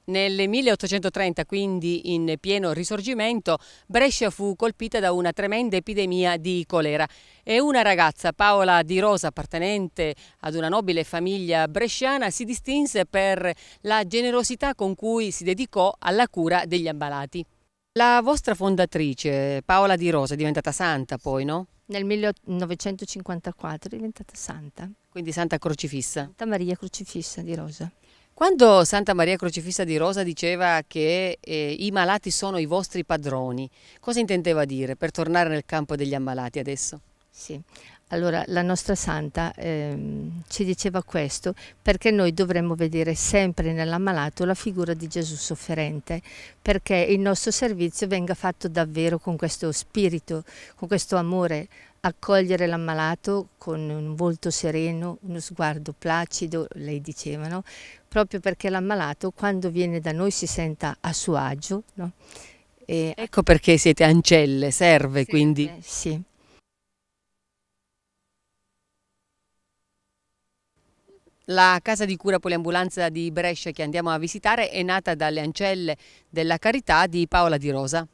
Nel 1830, quindi in pieno risorgimento, Brescia fu colpita da una tremenda epidemia di colera e una ragazza, Paola Di Rosa, appartenente ad una nobile famiglia bresciana, si distinse per la generosità con cui si dedicò alla cura degli ammalati. La vostra fondatrice, Paola Di Rosa, è diventata santa poi, no? Nel 1954 è diventata santa. Quindi Santa Crocifissa. Santa Maria Crocifissa di Rosa. Quando Santa Maria Crocifissa di Rosa diceva che i malati sono i vostri padroni, cosa intendeva dire per tornare nel campo degli ammalati adesso? Sì, allora la nostra santa ci diceva questo perché noi dovremmo vedere sempre nell'ammalato la figura di Gesù sofferente, perché il nostro servizio venga fatto davvero con questo spirito, con questo amore, accogliere l'ammalato con un volto sereno, uno sguardo placido, lei diceva, no? Proprio perché l'ammalato quando viene da noi si senta a suo agio, no? Ecco perché siete ancelle, serve quindi. Sì. La casa di cura poliambulanza di Brescia che andiamo a visitare è nata dalle ancelle della Carità di Paola Di Rosa.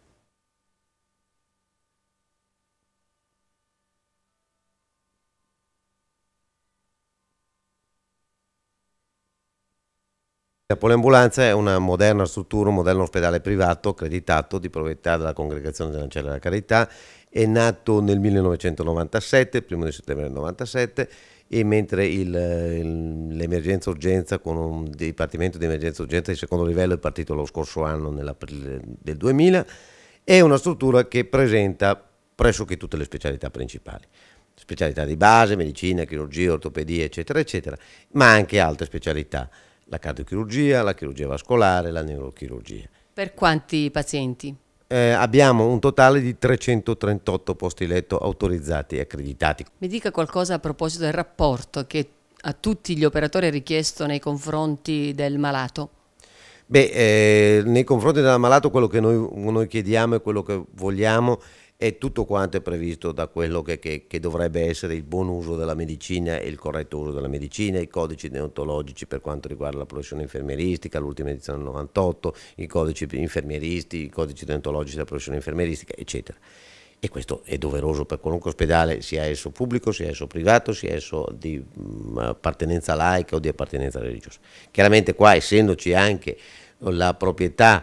La poliambulanza è una moderna struttura, un moderno ospedale privato accreditato di proprietà della Congregazione delle Ancelle della Carità. È nato nel 1997, il 1 di settembre del 97, e mentre l'emergenza urgenza con un dipartimento di emergenza urgenza di secondo livello è partito lo scorso anno nell'aprile del 2000, è una struttura che presenta pressoché tutte le specialità principali. Specialità di base, medicina, chirurgia, ortopedia, eccetera, eccetera, ma anche altre specialità. La cardiochirurgia, la chirurgia vascolare, la neurochirurgia. Per quanti pazienti? Abbiamo un totale di 338 posti letto autorizzati e accreditati. Mi dica qualcosa a proposito del rapporto che a tutti gli operatori è richiesto nei confronti del malato. Nei confronti del malato quello che noi chiediamo e quello che vogliamo è tutto quanto è previsto da quello che dovrebbe essere il buon uso della medicina e il corretto uso della medicina, i codici deontologici per quanto riguarda la professione infermieristica, l'ultima edizione del 98, i codici infermieristi, i codici deontologici della professione infermieristica, eccetera. E questo è doveroso per qualunque ospedale, sia esso pubblico, sia esso privato, sia esso di appartenenza laica o di appartenenza religiosa. Chiaramente qua, essendoci anche la proprietà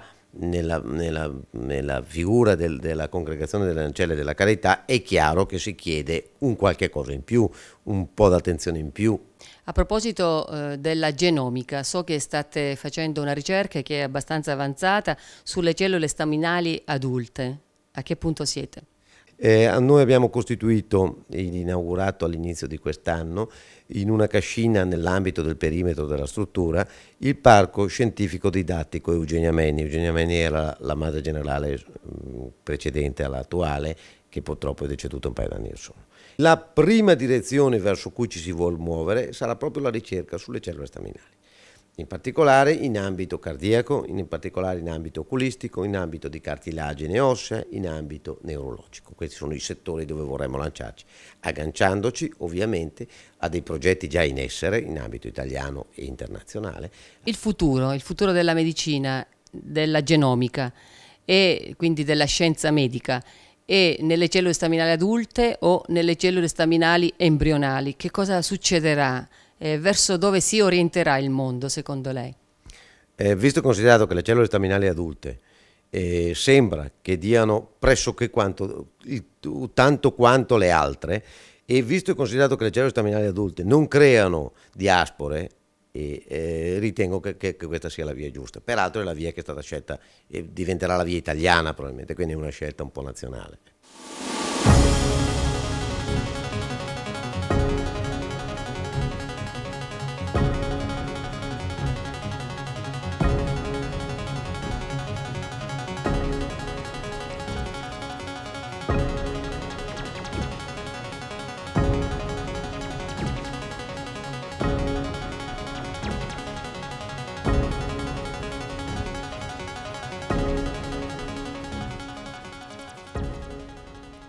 nella figura della Congregazione delle Ancelle della Carità, è chiaro che si chiede un qualche cosa in più, un po' d'attenzione in più. A proposito della genomica, so che state facendo una ricerca che è abbastanza avanzata sulle cellule staminali adulte. A che punto siete? Noi abbiamo costituito ed inaugurato all'inizio di quest'anno, in una cascina nell'ambito del perimetro della struttura, il parco scientifico didattico Eugenia Menni. Eugenia Menni era la madre generale precedente all'attuale, che purtroppo è deceduta un paio d'anni or sono. La prima direzione verso cui ci si vuole muovere sarà proprio la ricerca sulle cellule staminali. In particolare in ambito cardiaco, in particolare in ambito oculistico, in ambito di cartilagine ossea, in ambito neurologico. Questi sono i settori dove vorremmo lanciarci, agganciandoci ovviamente a dei progetti già in essere in ambito italiano e internazionale. Il futuro della medicina, della genomica e quindi della scienza medica è nelle cellule staminali adulte o nelle cellule staminali embrionali? Che cosa succederà? Verso dove si orienterà il mondo secondo lei? Visto e considerato che le cellule staminali adulte sembra che diano pressoché tanto quanto le altre, e visto e considerato che le cellule staminali adulte non creano diaspore, ritengo che questa sia la via giusta. Peraltro è la via che è stata scelta e diventerà la via italiana probabilmente, quindi è una scelta un po' nazionale.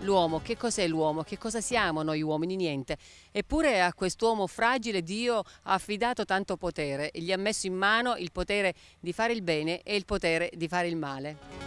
L'uomo, che cos'è l'uomo? Che cosa siamo noi uomini? Niente. Eppure a quest'uomo fragile Dio ha affidato tanto potere e gli ha messo in mano il potere di fare il bene e il potere di fare il male.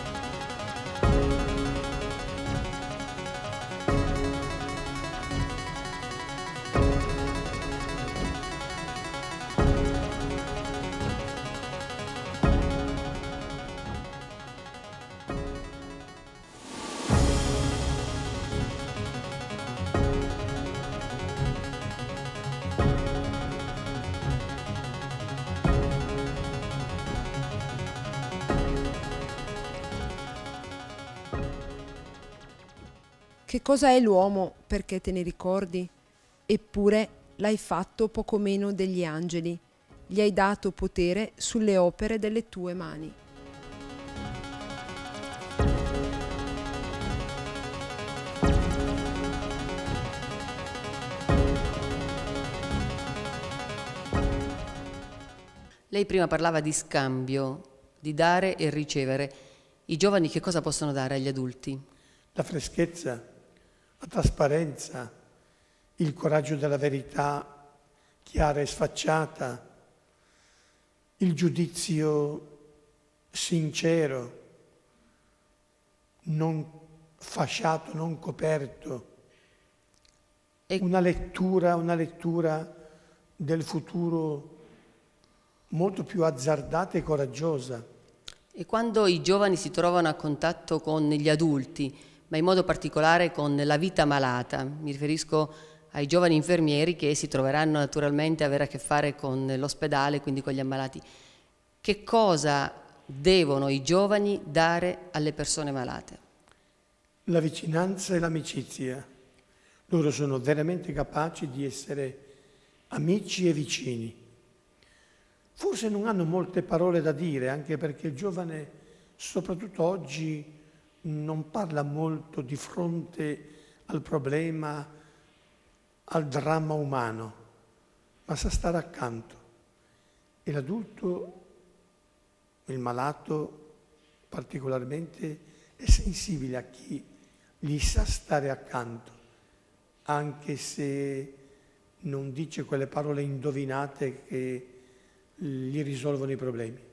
Che cosa è l'uomo perché te ne ricordi? Eppure l'hai fatto poco meno degli angeli, gli hai dato potere sulle opere delle tue mani. Lei prima parlava di scambio, di dare e ricevere. I giovani che cosa possono dare agli adulti? La freschezza, la trasparenza, il coraggio della verità chiara e sfacciata, il giudizio sincero, non fasciato, non coperto, una lettura del futuro molto più azzardata e coraggiosa. E quando i giovani si trovano a contatto con gli adulti, ma in modo particolare con la vita malata, mi riferisco ai giovani infermieri che si troveranno naturalmente a avere a che fare con l'ospedale, quindi con gli ammalati, che cosa devono i giovani dare alle persone malate? La vicinanza e l'amicizia. Loro sono veramente capaci di essere amici e vicini. Forse non hanno molte parole da dire, anche perché il giovane, soprattutto oggi, non parla molto di fronte al problema, al dramma umano, ma sa stare accanto. E l'adulto, il malato, particolarmente è sensibile a chi gli sa stare accanto, anche se non dice quelle parole indovinate che gli risolvono i problemi.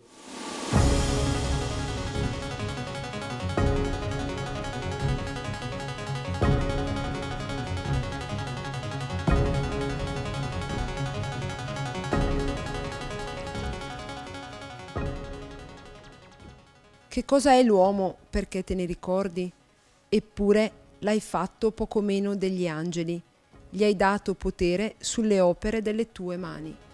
Che cosa è l'uomo perché te ne ricordi? Eppure l'hai fatto poco meno degli angeli, gli hai dato potere sulle opere delle tue mani.